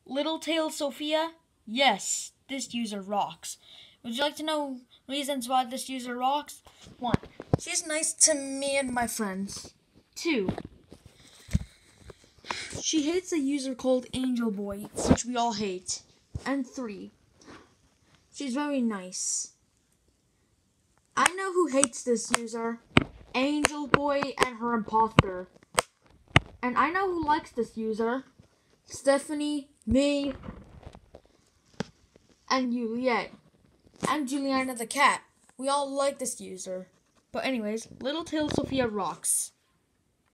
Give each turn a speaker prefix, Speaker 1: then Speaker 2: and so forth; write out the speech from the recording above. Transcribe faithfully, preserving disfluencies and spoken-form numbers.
Speaker 1: LittleTale Sophia? Yes, this user rocks. Would you like to know reasons why this user rocks? One, she's nice to me and my friends. Two, she hates a user called Angel Boy, which we all hate. And three, she's very nice. I know who hates this user. Angel Boy and her imposter. And I know who likes this user. Stephanie, me, and Juliet. And Juliana the cat. We all like this user. But anyways, LittleTale Sophia rocks.